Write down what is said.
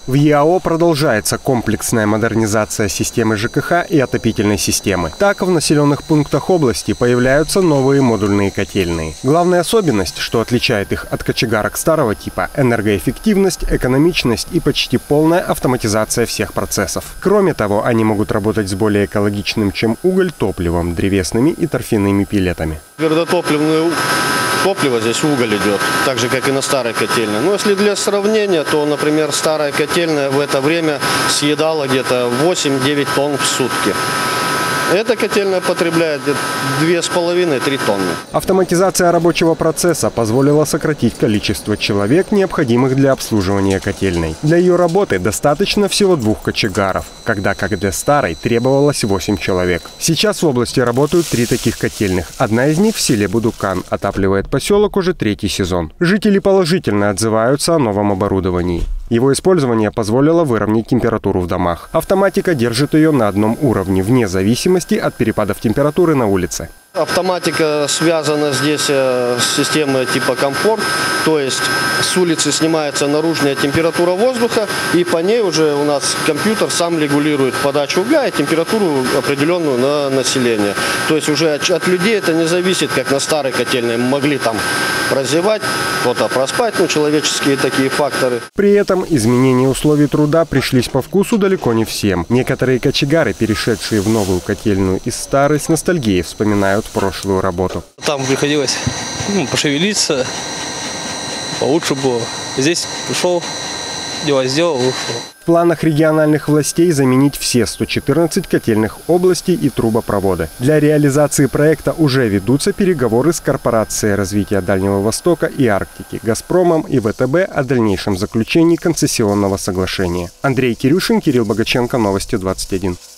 В ЕАО продолжается комплексная модернизация системы ЖКХ и отопительной системы. Так, в населенных пунктах области появляются новые модульные котельные. Главная особенность, что отличает их от кочегарок старого типа – энергоэффективность, экономичность и почти полная автоматизация всех процессов. Кроме того, они могут работать с более экологичным, чем уголь, топливом, древесными и торфяными пилетами. Твердотопливное топливо здесь уголь идет, так же, как и на старой котельной. Но если для сравнения, то, например, старая котельная в это время съедала где-то 8-9 тонн в сутки. Эта котельная потребляет 2,5-3 тонны. Автоматизация рабочего процесса позволила сократить количество человек, необходимых для обслуживания котельной. Для ее работы достаточно всего 2 кочегаров, когда как для старой требовалось 8 человек. Сейчас в области работают 3 таких котельных. Одна из них в селе Будукан отапливает поселок уже 3-й сезон. Жители положительно отзываются о новом оборудовании. Его использование позволило выровнять температуру в домах. Автоматика держит ее на одном уровне, вне зависимости от перепадов температуры на улице. Автоматика связана здесь с системой типа комфорт, то есть с улицы снимается наружная температура воздуха, и по ней уже у нас компьютер сам регулирует подачу угля и температуру определенную на население. То есть уже от людей это не зависит, как на старой котельной могли там прозевать, кто-то проспать, человеческие такие факторы. При этом изменения условий труда пришлись по вкусу далеко не всем. Некоторые кочегары, перешедшие в новую котельную из старой, с ностальгией вспоминают прошлую работу. Там приходилось пошевелиться, получше было. Здесь пришел, дела сделал, вышел. В планах региональных властей заменить все 114 котельных областей и трубопроводы. Для реализации проекта уже ведутся переговоры с Корпорацией развития Дальнего Востока и Арктики, Газпромом и ВТБ о дальнейшем заключении концессионного соглашения. Андрей Кирюшин, Кирилл Богаченко, Новости 21.